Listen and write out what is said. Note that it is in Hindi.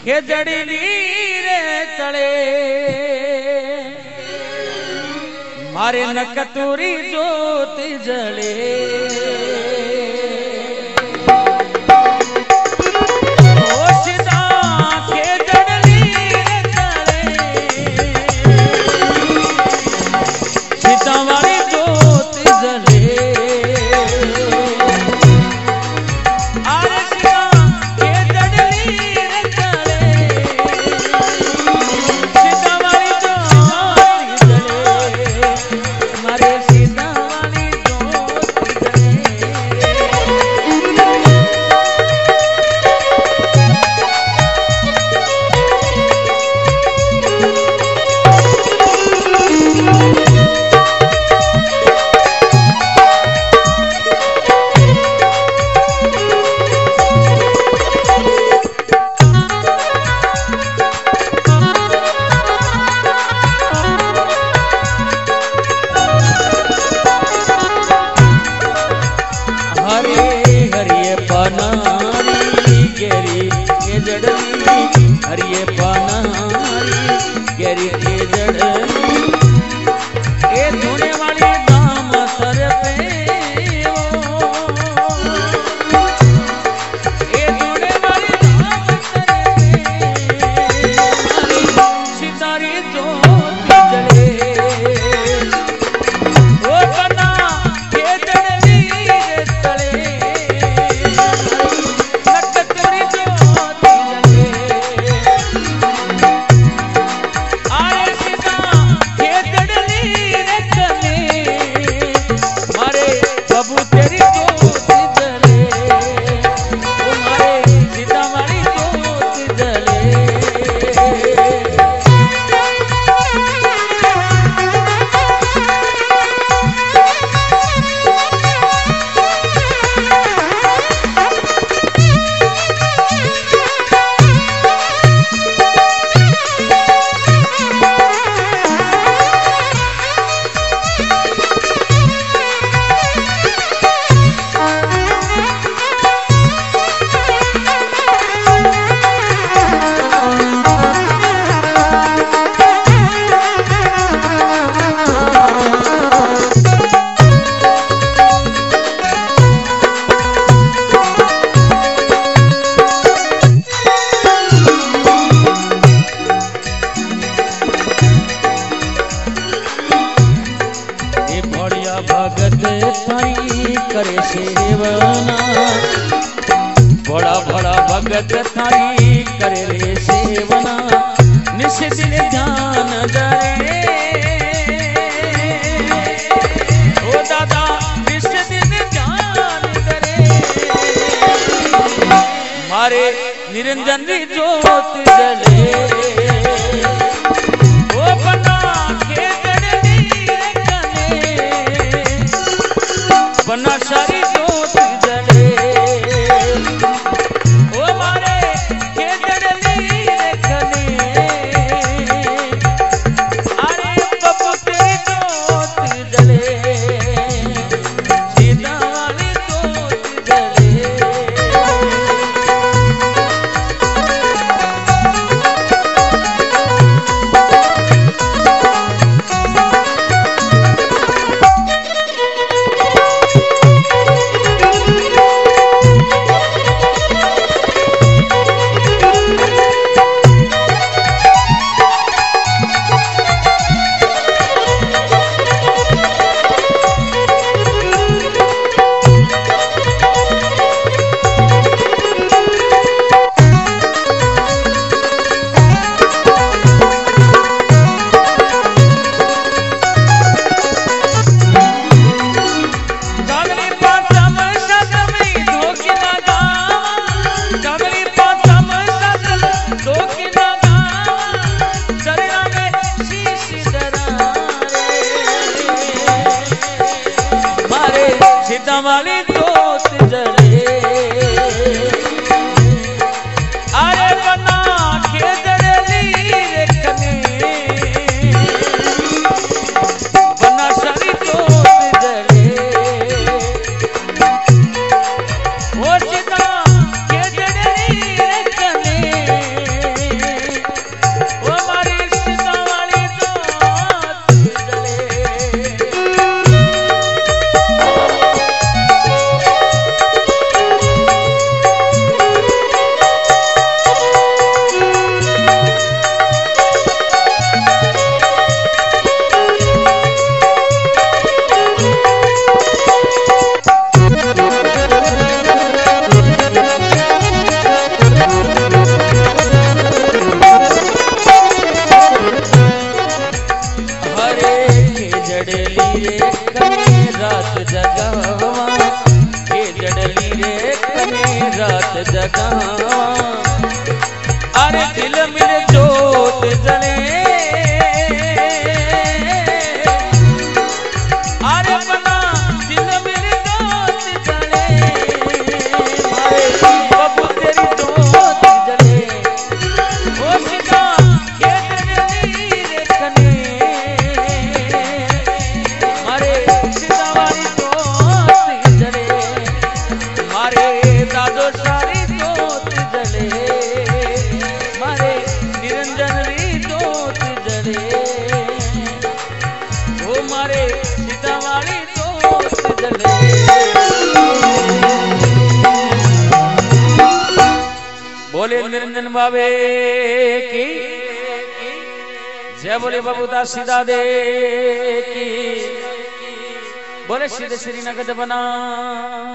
खेजड़ी रे तले मारे नकतूरी ज्योति जले हरिये पानारी गेरी के जड़नी ए धुने वाली दाम सर पे ए धुने वाली दाम सर पे सितारी ज्योति जले ओ बना के जड़नी रे तले नकतरी ज्योति जले भगत थारी करे सेवना बड़ा बड़ा भगत थारी करे रे सेवना निश दिन ध्यान धरे ओ दादा निश दिन ध्यान धरे मारे निरंजन री ज्योत जले ओ बना के बना सारी ज्योति जले ओ मारे के जड़ली रखने अरे बबू तेरी ज्योति जले सीधा वाली ज्योति जले मारे दिल में जोत जले अरे बना दिल में जोत जले मारे बाबू तेरी जोत जले ओ सीधा मारे सीधा वाली जोत जले मारे दादो सारी जोत जले मारे निरंजन री जोत जले ओ मारे सीधा वाली जोत जले बोले निरंजन बाबे की जय बोले बबूदा सीधा दे की बोले सीधे श्री नगद बना